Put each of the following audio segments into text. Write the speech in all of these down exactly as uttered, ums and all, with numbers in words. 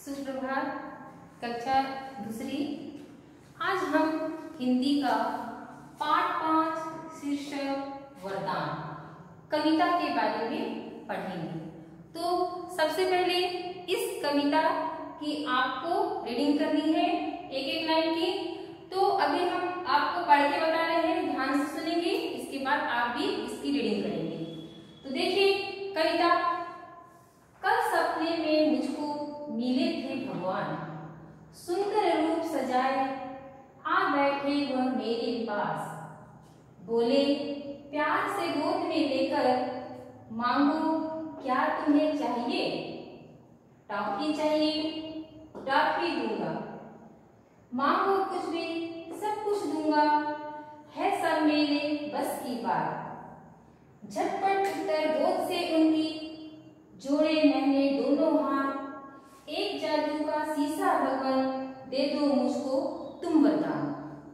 सुप्रभात। कक्षा दूसरी। आज हम हिंदी का पाठ पांच शीर्षक वरदान कविता के बारे में पढ़ेंगे। तो सबसे पहले इस कविता की आपको रीडिंग करनी है एक एक लाइन की। तो अभी हम आपको पढ़ के बता रहे हैं, ध्यान से सुनेंगे, इसके बाद आप भी इसकी रीडिंग करेंगे। तो देखिए कविता। कल सपने में मुझको मिले थे भगवान, सुंदर रूप सजाए आ बैठे वह मेरे पास। बोले प्यार से गोद में लेकर, मांगो क्या तुम्हें चाहिए? टॉफी चाहिए, टॉफी दूंगा। मांगो कुछ भी, सब कुछ दूंगा, है सब मेरे बस की बात। झटपट उतर गोद से उनकी, जोड़े मैंने दोनों हाथ। एक जादू का शीशा भगवान, दे दो मुझको तुम वरदान।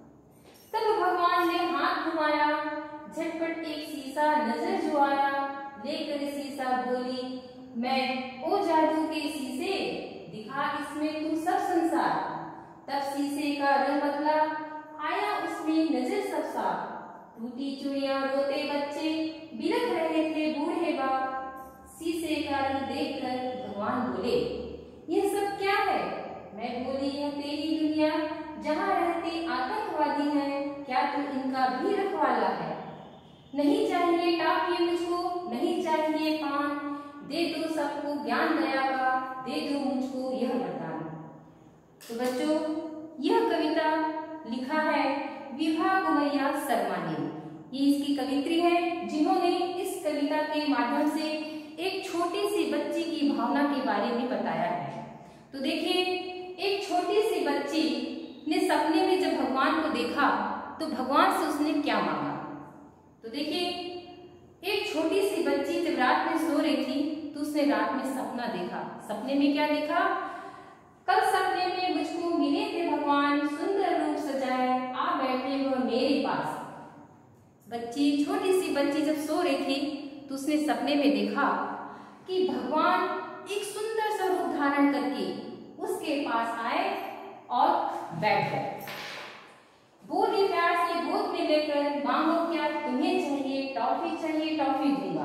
तब भगवान ने हाथ घुमाया, झटपट एक शीशा नजर जो आया। लेकर शीशा बोली मैं, ओ जादू के शीशे, दिखा इसमें तू सब संसार। तब शीशे का रंग बदला, आया उसमें नजर सब साफ। टूटी चूड़ियां रोते बच्चे, बिलख रहे थे बूढ़े बाप। शीशे का रंग देखकर भगवान बोले यह सब क्या है? मैं बोली यह तेरी दुनिया, जहाँ रहते आतंकवादी हैं, क्या तू इनका भी रखवाला है? नहीं चाहिए टॉफी मुझको, नहीं चाहिए पान, दे दो सबको ज्ञान दया का, दे दो मुझको यह वरदान। तो बच्चों, यह कविता लिखा है विभा कुमरिया शर्मा ने। ये इसकी कवित्री है, जिन्होंने इस कविता के माध्यम से एक छोटी सी बच्ची की भावना के बारे में बताया है। तो देखिए, एक छोटी सी बच्ची ने सपने में जब भगवान को देखा तो भगवान से उसने क्या मांगा। तो देखिए, एक छोटी सी बच्ची जब रात में सो रही थी तो उसने रात में सपना देखा। सपने में क्या देखा? कल सपने में मुझको मिले थे भगवान, सुंदर रूप सजाए आ बैठे वह मेरे पास। बच्ची, छोटी सी बच्ची जब सो रही थी तो उसने सपने में देखा कि भगवान एक सुंदर सा रूप धारण करके उसके पास आए और बैठ गए। बोले प्यार से गोद में लेकर, मांगो क्या तुम्हें चाहिए? टॉफी चाहिए, टॉफी दूंगा।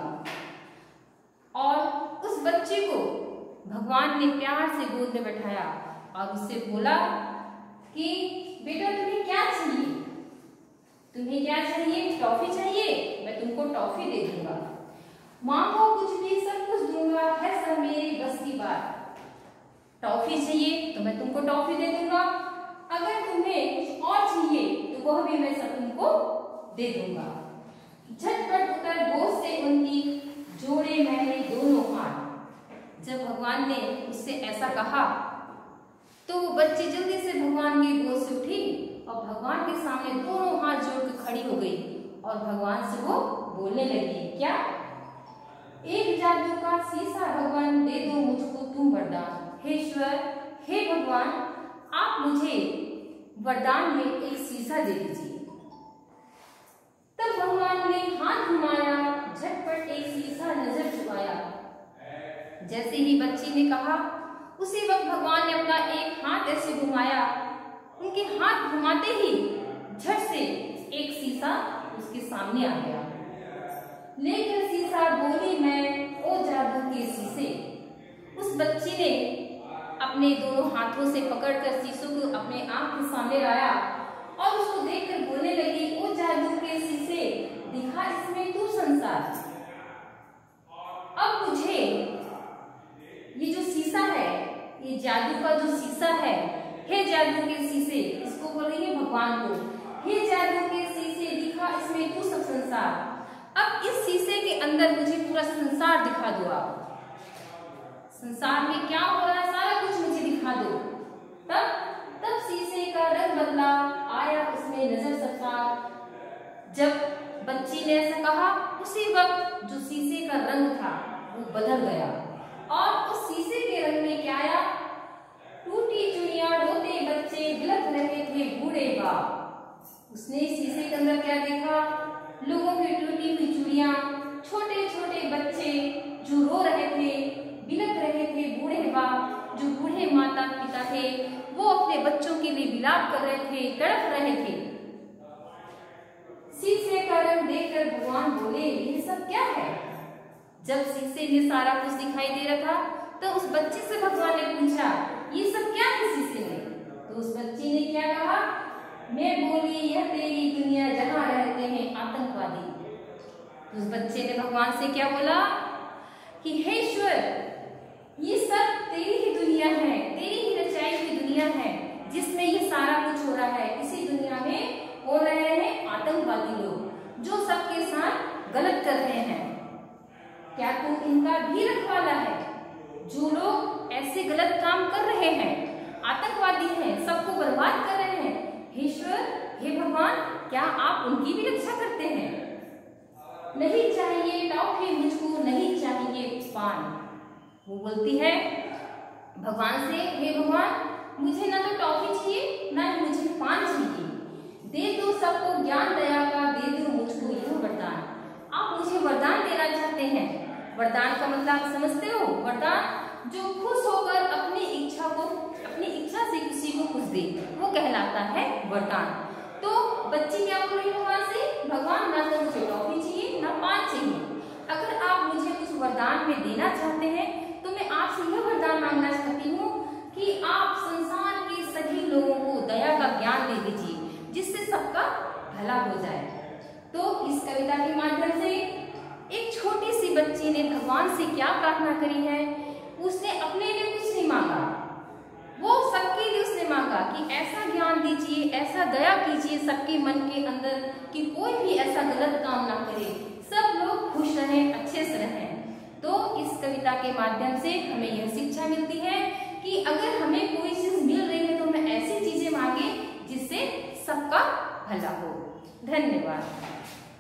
और उस बच्चे को भगवान ने प्यार से गोद में बैठाया और उससे बोला कि बेटा तुम्हें क्या चाहिए? तुम्हें क्या चाहिए? टॉफी चाहिए, मैं तुमको टॉफी दे दूंगा। मांगो कुछ भी, सब कुछ दूंगा, है सब मेरे बस की बात। टॉफी चाहिए तो मैं तुमको टॉफी दे दूंगा, अगर तुम्हें कुछ और चाहिए तो वह भी मैं सब तुमको दे दूंगा। झटपट उतर गोद से उनकी, जोड़े मैंने दोनों हाथ। जब भगवान ने उससे ऐसा कहा तो वो बच्ची जल्दी से भगवान की गोद से उठी और भगवान के सामने दोनों हाथ जोड़कर खड़ी हो गई और भगवान से वो बोलने लगी क्या? एक जादू का शीशा भगवान, दे दो मुझको तुम वरदान। हे ईश्वर, हे भगवान, आप मुझे वरदान में एक शीशा दे दीजिए। तब भगवान ने हाथ घुमाया, झटपट एक शीशा नजर चुकाया। जैसे ही बच्ची ने कहा, उसी वक्त भगवान ने अपना एक हाथ ऐसे घुमाया। उनके हाथ घुमाते ही झट से एक शीशा उसके सामने आ गया। लेकर शीशा बोली मैं, ओ जादू के शीशे। उस बच्ची ने अपने दोनों हाथों से पकड़कर शीशों को अपने आंख के सामने लाया और उसको देखकर बोलने लगी ओ जादू के शीशे, दिखा इसमें तू संसार। अब मुझे ये जो शीशा है, ये जादू का जो शीशा है, हे जादू के शीशे, इसको बोल रही है भगवान को, हे जादू के शीशे, दिखा इसमें तू सब संसार। अब इस शीशे के अंदर मुझे पूरा संसार दिखा दो आप। संसार में क्या हो रहा है सारा कुछ मुझे दिखा दो। तब तब शीशे का रंग बदला, आया उसमें नजर सब साफ। जब बच्ची ने ऐसा कहा, उसी वक्त जो शीशे का रंग था वो बदल गया और उस शीशे के रंग में क्या आया? टूटी चूड़ियां रोते बच्चे, बिलख रहे थे बूढ़े बाप। उसने शीशे के अंदर क्या देखा? लोगों की टूटी हुई चूड़ियां, छोटे छोटे बच्चे जो रो रहे थे, बिलख रहे थे बूढ़े बाप, जो बूढ़े माता माता पिता थे वो अपने बच्चों के लिए विलाप कर रहे थे, तड़प रहे थे। शीशे का रंग देखकर भगवान बोले, ये सब क्या है? जब शीशे में सारा कुछ दिखाई दे रहा था तो उस बच्चे से भगवान ने पूछा, ये सब क्या है शीशे में? तो उस बच्चे ने क्या कहा? मैं बोली, यह तेरी दुनिया जहाँ रहते हैं आतंकवादी। तो उस बच्चे ने भगवान से क्या बोला कि हे ईश्वर, ये सब तेरी ही दुनिया है, तेरी ही रचाई हुई दुनिया है जिसमें ये सारा कुछ हो रहा है। इसी दुनिया में हो रहे हैं आतंकवादी लोग जो सबके साथ गलत कर रहे हैं। क्या तू इनका भी रखवाला है? जो लोग ऐसे गलत काम कर रहे हैं, आतंकवादी हैं, सबको बर्बाद कर रहे हैं, हे ईश्वर, हे भगवान, क्या आप उनकी भी रक्षा करते हैं? नहीं चाहिए टॉफी मुझको, नहीं चाहिए पान। वो बोलती है भगवान से, हे भगवान, मुझे ना तो टॉफी चाहिए ना ही मुझे पान चाहिए, दे दो सबको ज्ञान दया का, दे दो मुझको यह वरदान। आप मुझे वरदान देना चाहते हैं। वरदान का मतलब आप समझते हो? वरदान जो खुश होकर अपनी इच्छा को, अपनी इच्छा से किसी को कुछ दे, वो कहलाता है वरदान। तो बच्ची क्या बोल रही है भगवान से? भगवान, ना तो मुझे टॉफी चाहिए ना पान चाहिए, अगर आप मुझे कुछ वरदान में देना चाहते हैं तो मैं आपसे यह वरदान मांगना चाहती हूँ कि आप संसार के सभी लोगों को दया का ज्ञान दे दीजिए जिससे सबका भला हो जाए। तो इस कविता के माध्यम से एक छोटी सी बच्ची ने भगवान से क्या प्रार्थना करी है? उसने अपने लिए कुछ नहीं मांगा, वो सबके लिए उसने मांगा कि ऐसा ज्ञान दीजिए, ऐसा दया कीजिए सबके मन के अंदर कि कोई भी ऐसा गलत काम ना करे, सब लोग खुश रहें, अच्छे से रहें। तो इस कविता के माध्यम से हमें यह शिक्षा मिलती है कि अगर हमें कोई चीज मिल रही है तो हमें ऐसी चीजें मांगे जिससे सबका भला हो। धन्यवाद।